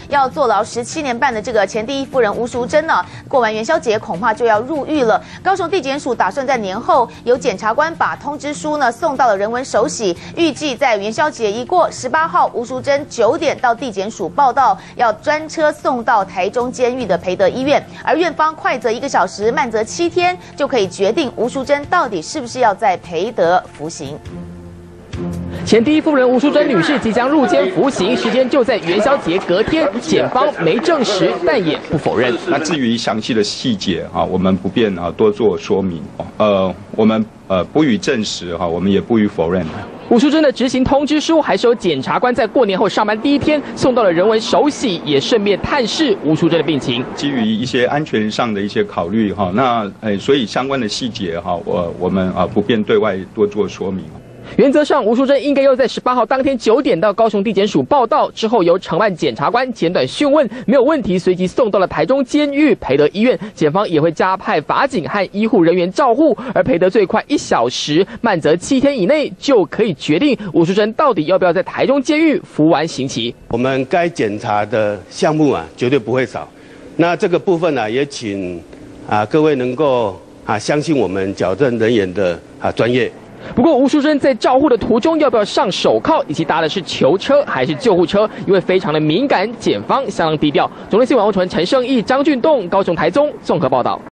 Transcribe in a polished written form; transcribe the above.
要坐牢17年半的这个前第一夫人吴淑珍呢，过完元宵节恐怕就要入狱了。高雄地检署打算在年后由检察官把通知书呢送到了人文手洗，预计在元宵节一过18号，吴淑珍9点到地检署报到，要专车送到台中监狱的培德医院，而院方快则1个小时，慢则7天，就可以决定吴淑珍到底是不是要在培德服刑。 前第一夫人吴淑珍女士即将入监服刑，时间就在元宵节隔天，检方没证实，但也不否认。 那至于详细的细节我们不便多做说明。我们不予证实我们也不予否认。 吴淑珍的执行通知书还是由检察官在过年后上班第一天送到了人文手洗，也顺便探视吴淑珍的病情。 基于一些安全上的一些考虑所以相关的细节我们不便对外多做说明。 原则上，吴淑珍应该要在18号当天9点到高雄地检署报到，之后由承办检察官简短讯问，没有问题，随即送到了台中监狱培德医院。检方也会加派法警和医护人员照护，而培德最快1小时，慢则7天以内就可以决定吴淑珍到底要不要在台中监狱服完刑期。 我们该检查的项目绝对不会少。那这个部分也请各位能够相信我们矫正人员的专业。 不过，吴淑珍在照护的途中要不要上手铐，以及搭的是囚车还是救护车，因为非常的敏感，检方相当低调。中天新闻王传陈胜义、张俊栋，高雄、台中综合报道。